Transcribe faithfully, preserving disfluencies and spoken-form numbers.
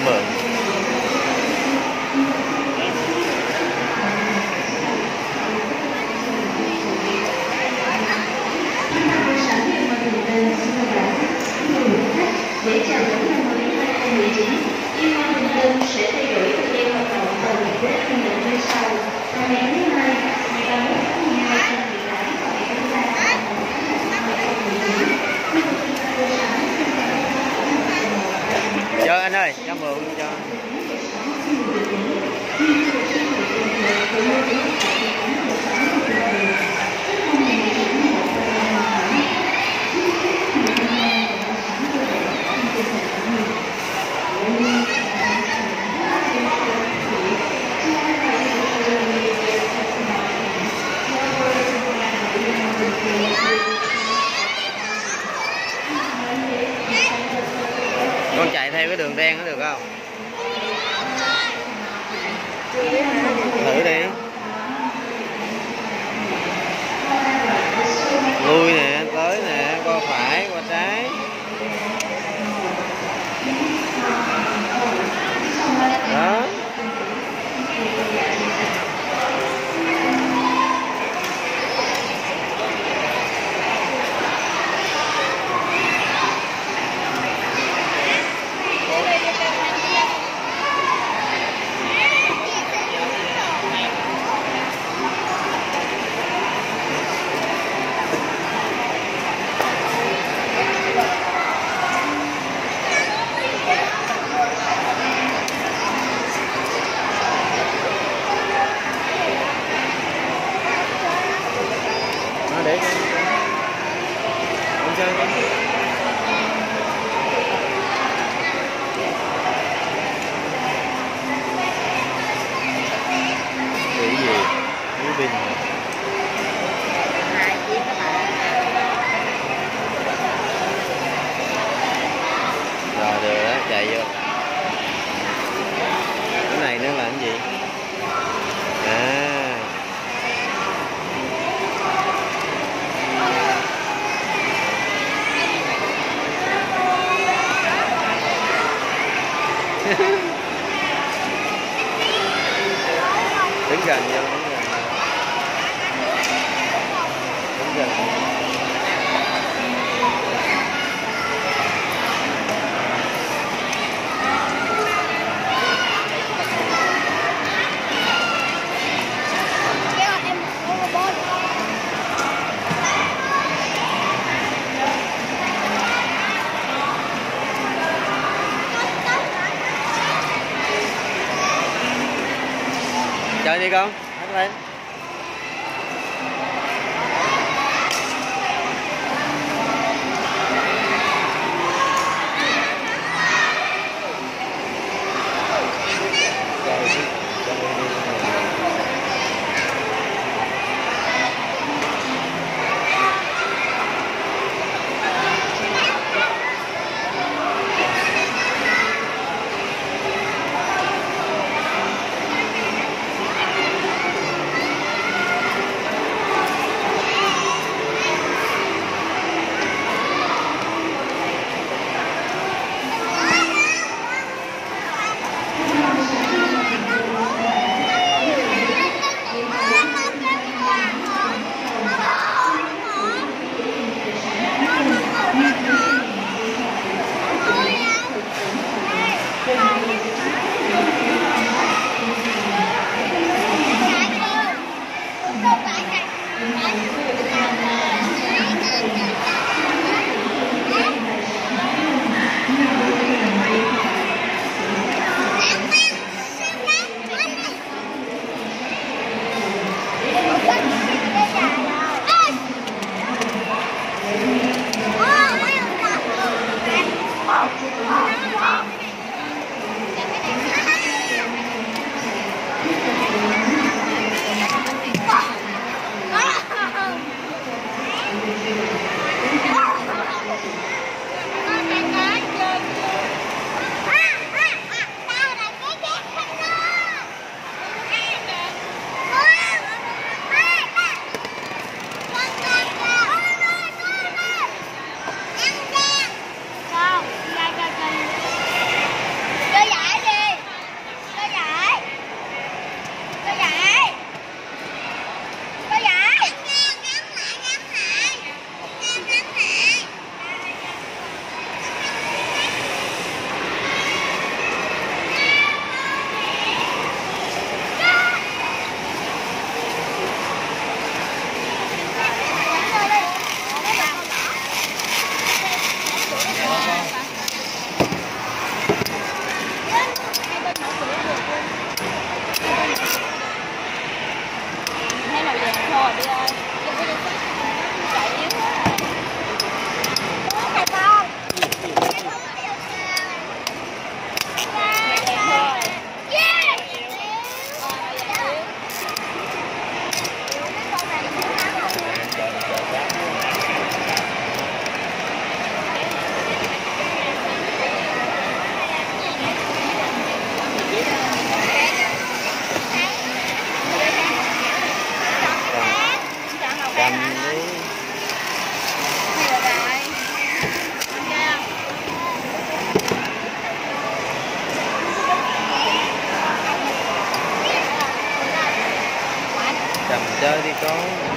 mượn. Để chào đón năm mới hai không một chín, Liên hoan Bình Tân sẽ thay đổi thời gian hoạt động vào ngày Tết âm lịch như sau. Vào ngày thứ hai, ngày ba mươi mốt tháng mười hai năm hai nghìn không trăm mười tám và ngày thứ ba, ngày một tháng một năm hai không một chín, khu vực trung tâm mua sắm trung tâm văn hóa của một phần một. Cho anh ơi, cho mượn cho. Con chạy theo cái đường đen nó được không? Thử đi. Lui nè, tới nè, qua phải, qua trái. Đó. Để con chơi con. Cái gì? Cái pin. Rồi được đó, chạy vô. Cái này nó là cái gì? À. Đứng gần nhau, đứng gần. Đứng gần. Chơi đi con, hát lên. có